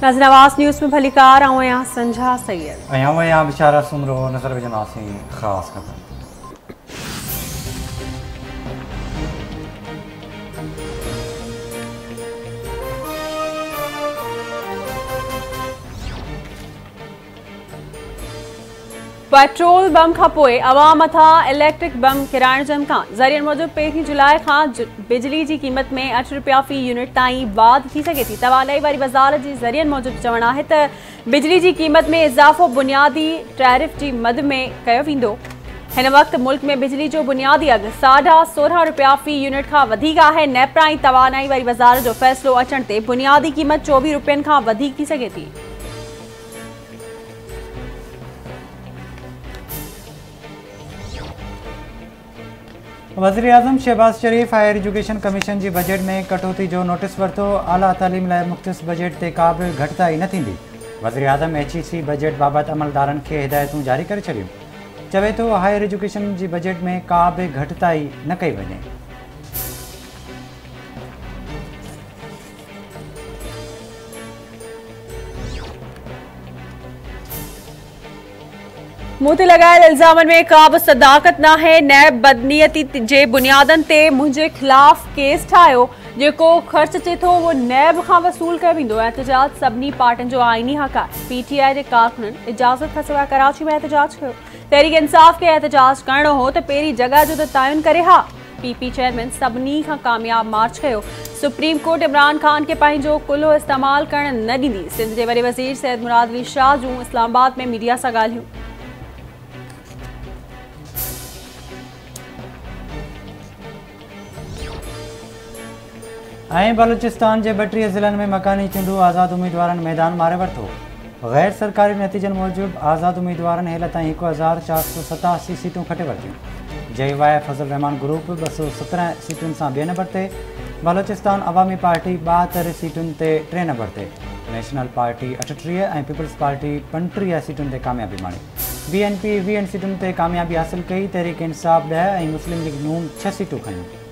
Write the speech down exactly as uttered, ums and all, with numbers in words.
नाज़रीन आवाज़ न्यूज़ में भलीकार आऊँ यहाँ संझा सैयद आऊँ यहाँ बेचारा सुन रहो नजर विजनासी खास खबर। पेट्रोल बम खां पोइ अवाम मथां इलेक्ट्रिक बम किराइण जो इम्कान। ज़रियनि मूजिब पहिरीं जुलाई खां बिजली की कीमत में अठ रुपया फी यूनिट ताईं वाध थी सके थी। तवानाई वारी वज़ारत जी ज़रियनि मूजिब चवणु आहे त बिजली की कीमत में इज़ाफ़ो बुनियादी टैरिफ की मद में कयो वेंदो। हिन वक़्त मुल्क में बिजली जो बुनियादी अघु साढा सोरहं रुपया फी यूनिट खां वधीक आहे। नेपरा ऐं तवानाई वारी वज़ारत जो फ़ैसिलो अचण ते बुनियादी कीमत चोवीह रुपयनि खां वधीक थी सघे थी। वज़ीर आज़म Shehbaz Sharif higher education commission की बजट में कटौती जो नोटिस वरतो। आला तालीम लाइ मुख़्तस बजट ते का बि घटिताई न थींदी। वज़ीर आज़म एच ई सी बजट बाबति अमलदारनि खे हिदायतूं जारी करे छॾियूं। चवे थो हायर एजुकेशन जी बजट में का बि घटिताई न कई वञे। मुंह ते लगायल इल्ज़ामनि में का बि सदाकत न है। नैब बदनीयती जे बुनियादनि ते मुंहिंजे ख़िलाफ़ केस ठाहियो। जेको ख़र्च अचे थो उहो नैब खां वसूल कयो वेंदो। एहतजाज सभिनी पार्टियुनि जो आइनी हक़ आहे। पी टी आई जे कारकुननि इजाज़त खां सवाइ कराची में एहतजाज कयो। तहरीक इंसाफ़ खे एहतजाज करणो हो त पहिरीं जॻह जो त तयन करे हा। पी पी चेयरमैन सभिनी खां कामयाब मार्च कयो। सुप्रीम कोर्ट इमरान खान के पंहिंजो कुल्हो इस्तेमाल करण न ॾींदी। सिंध जे वॾे वज़ीर सैयद मुराद अली शाह जूं इस्लामाबाद में मीडिया सां ॻाल्हियूं। ऐं बलूचिस्तान के ॿटीह ज़िलनि में मकानी चूंडू आज़ाद उम्मीदवार मैदान मारे वरितो। गैर सरकारी नतीजनि मूजिब आज़ाद उम्मीदवार हेल ताईं एक हज़ार चार सौ सतासी सीटूं खटे वरितियूं। जे वाय फज़ल रहमान ग्रुप ॿ सौ सत्रहं सीटुनि सां ॿिए नंबर ते। बलूचिस्तान अवामी पार्टी ॿाहतरि सीटुनि ते टे नंबर ते। नेशनल पार्टी अठटीह ऐं पीपल्स पार्टी पंटीह सीटुनि ते कामयाबी माणी। बी एन पी वीह सीटुनि ते कामयाबी हासिल कई। तहरीक इंसाफ़ ॾह ऐं मुस्लिम लीग नून छह सीटूं खयूं।